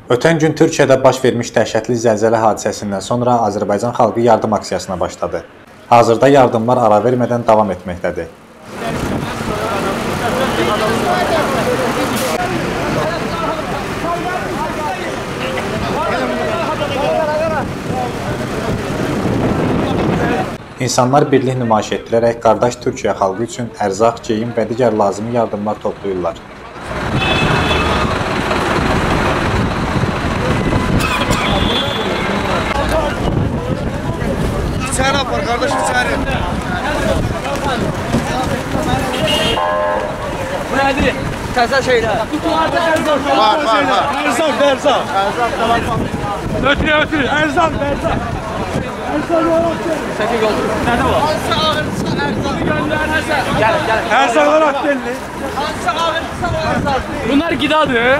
Ötən gün Türkiyədə baş vermiş dəhşətli zəlzələ hadisəsindən sonra Azərbaycan xalqı yardım aksiyasına başladı. Hazırda yardımlar ara vermədən davam etməkdədir. İnsanlar birlik nümayiş etdirərək qardaş Türkiyə xalqı üçün ərzaq, geyim və digər lazımi yardımlar toplayırlar. İçeri yapar kardeş, içeri. Bu nedir? Təzə şeylər. Kutularda ərzaq. Var. Ərzaq, ərzaq. Ötürü. Ərzaq, ərzaq. Ərzaq yox. Səki yol. Nədə var? Hansı ağırsa erzak gönder Hasan. Gəlin. Ərzaqlar atdelli. Hansı ağırsa erzak. Bunlar qidadır.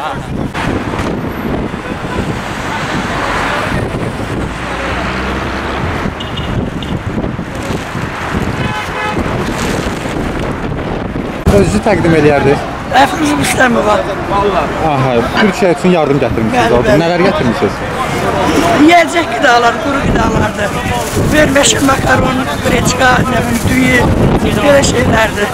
Özünüzü təqdim edərdiniz. Əfrimizin işləmi var. Aha, Türkiyə üçün yardım gətirmişsiniz. Bəli. Nələr gətirmişsiniz? Yiyəcək qidalar, quru qidalardır. Verməşə, makaron, breçka, düyü, belə şeylərdir.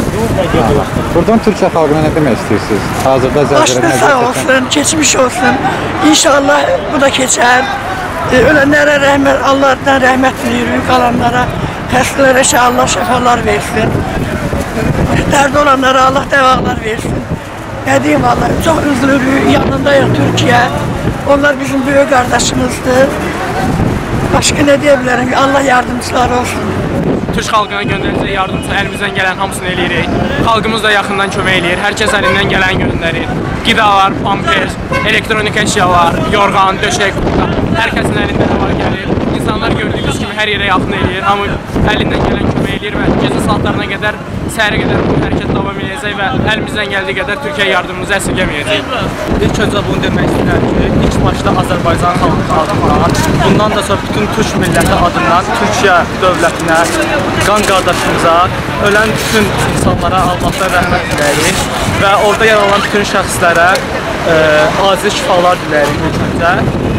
Buradan Türkiyə xalqına nə demək istəyirsiniz? Hazırda zəlzələ Başlı sağ olsun, keçmiş olsun. İnşallah bu da keçər. Ölənlərə rəhmət, Allah'tan rəhmət dilirik, qalanlara, xəstələrə Allah şəfalar versin. Dərd olanlara Allah dəvalar versin. Nə deyim Allah, çox üzülürük, yanındayıq Türkiyə. Onlar bizim böyük qardaşımızdır. Başqa nə deyə bilərəm ki, Allah yardımcıları olsun. Türk xalqına göndəriləcək yardım üçün əlimizdən gələn hamısını eləyirik. Xalqımız da yaxından kömək eləyir. Hər kəs əlindən gələn göndərir. Qidalar, pampers, elektronik əşyalar, yorğan, döşək, hər kəsin əlində nə var gəlir. İnsanlar gördüyünüz kimi hər yerə yaxın eləyir. Hamı əlindən gələn kömək eləyir və gecə saatlarına qədər, səhərə qədər bu hərəkət davam edəcək və əlimizdən gəldiyi qədər Türkiyə yardımımızı əsirgəməyəcək. İlk öncə bunu demək istəyirəm ki, ilk başda Azərbaycan xalqı adından, bundan da sonra bütün Türk milləti adından Türkiyə dövlətinə, qan qardaşımıza, ölən bütün insanlara Allahdan rəhmət diləyirik və orada yer alan bütün şəxslərə acil şifalar diləyirik ilk öncə.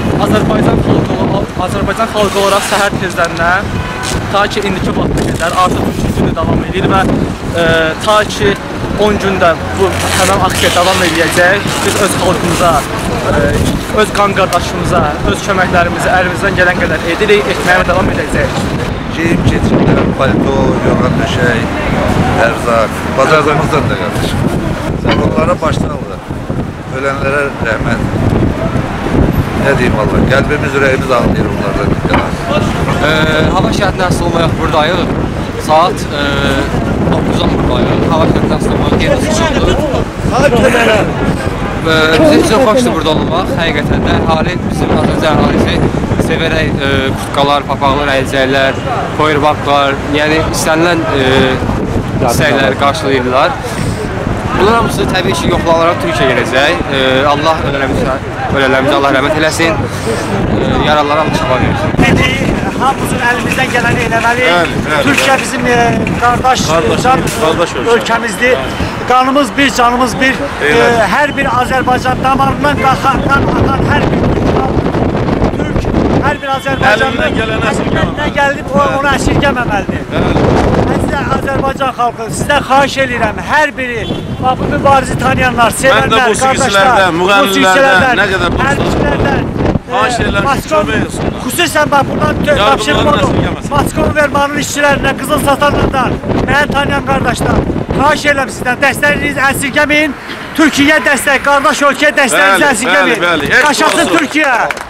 Azərbaycan xalqı olaraq səhər tezlərindən ta ki indiki vaxta qədər artıq 3 günü davam edir və ta ki 10 gündə bu həmən aksiya davam edəcək. Biz öz xalqımıza, öz qan qardaşımıza, öz köməklərimizi əlimizdən gələn qədər edirik, etməyə davam edəcəyik. Geyim keçirlər, palto, yorğan döşək, ərzaq, bazarlarımızdan da kardeşim. Sen onlara baştan alır. Ölenlere rəhmət. Ne diyeyim Allah, qəlbimiz, ürəyimiz ağlayır onlardan. Hava şəhərindən asılı olaraq buradayıq. Saat 9-dan buradayıq. Hava şəhərindən asılı olaraq yerdə sıçandır. Bizim üçün xoşdur burada olmaq. Həqiqətən də əhali, bizim Azərbaycan əhalisi sevərək kurtkalar, papaqlar, əlcəklər, powerbanklar, yəni istənilən istəkləri qarşılayırlar. Bunlar hamısı təbii ki, yoxlanılaraq Türkiyə gələcək. Allah ölələrimizə Allah rəhmət eləsin, yaralılara Allah şifa versin. Hamımızın əlimizdən gələni eləməli. Türkiyə bizim qardaş ölkəmizdir. Qanımız bir, canımız bir. Hər bir Azərbaycan damarından qan atan hər bir Türk, hər bir Azərbaycanın əlindən gəlib onu əsirgəməməlidir. Azərbaycan xalqı, sizdən xahiş edirəm, hər biri, bu mübarizi tanıyanlar, sevənlər, qardaşlar, müğənnilərdən, nə qədər hərbçilərdən, xüsusən buradan tapşırım oldu, Maskonu vermanın işçilərinə, qızıl satanlardan, məni tanıyan qardaşlar, xahiş edirəm sizdən, dəstəklərinizi əsirgəməyin, Türkiyə dəstək, qardaş ölkəyə dəstəklərinizi əsirgəməyin, qaşasın Türkiyə!